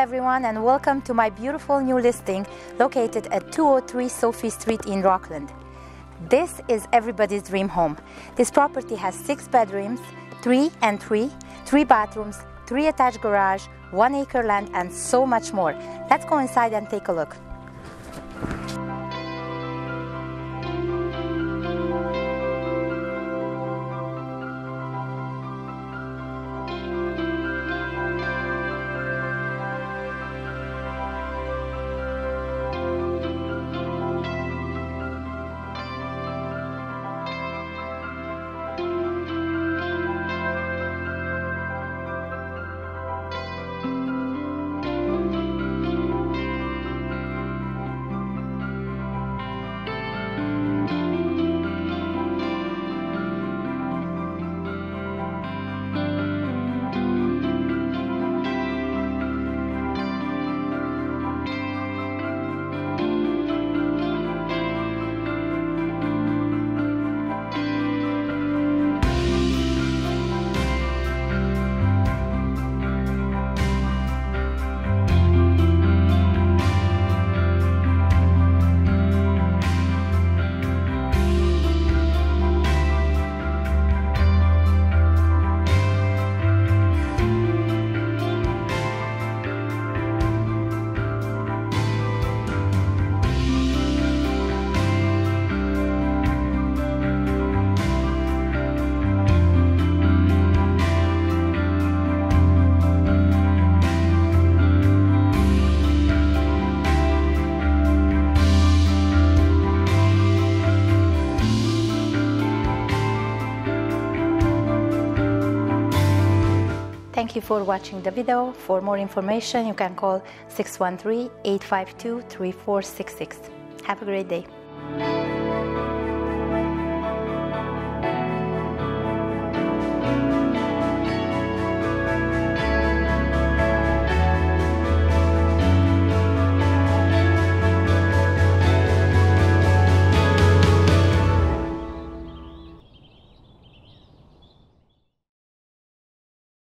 everyone, and welcome to my beautiful new listing located at 203 Sophie Street in Rockland. This is everybody's dream home. This property has 6 bedrooms, 3 and 3, 3 bathrooms, 3 attached garage, 1 acre land, and so much more. Let's go inside and take a look. Thank you for watching the video. For more information, you can call 613-852-3466. Have a great day.